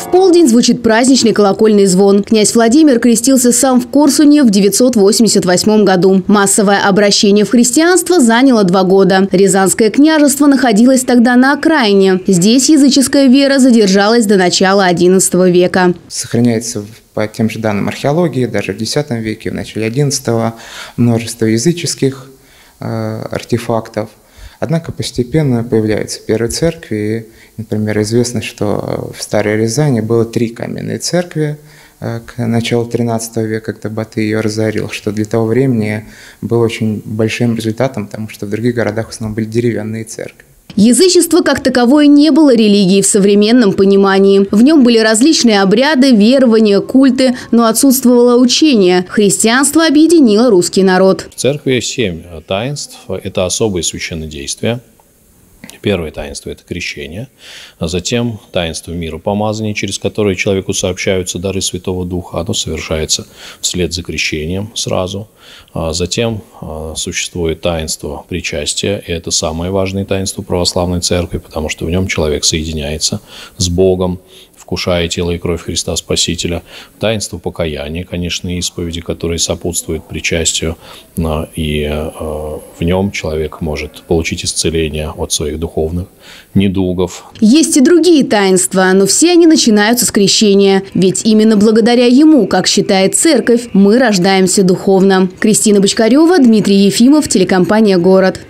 В полдень звучит праздничный колокольный звон. Князь Владимир крестился сам в Корсуне в 988 году. Массовое обращение в христианство заняло 2 года. Рязанское княжество находилось тогда на окраине. Здесь языческая вера задержалась до начала XI века. Сохраняется по тем же данным археологии, даже в X веке, в начале XI, множество языческих артефактов. Однако постепенно появляются первые церкви. Например, известно, что в Старой Рязани было 3 каменные церкви к началу XIII века, когда Батый ее разорил, что для того времени было очень большим результатом, потому что в других городах в основном были деревянные церкви. Язычество как таковое не было религией в современном понимании. В нем были различные обряды, верования, культы, но отсутствовало учение. Христианство объединило русский народ. В церкви 7 таинств – это особые священнодействия. Первое таинство – это крещение, а затем таинство миропомазания, через которое человеку сообщаются дары Святого Духа. Оно совершается вслед за крещением сразу. А затем существует таинство причастия, и это самое важное таинство православной церкви, потому что в нем человек соединяется с Богом, вкушая тело и кровь Христа Спасителя. Таинство покаяния, конечно, исповеди, которые сопутствуют причастию, и в нем человек может получить исцеление от своих духовных недугов. Есть и другие таинства, но все они начинаются с крещения. Ведь именно благодаря ему, как считает церковь, мы рождаемся духовно. Кристина Бочкарева, Дмитрий Ефимов, телекомпания «Город».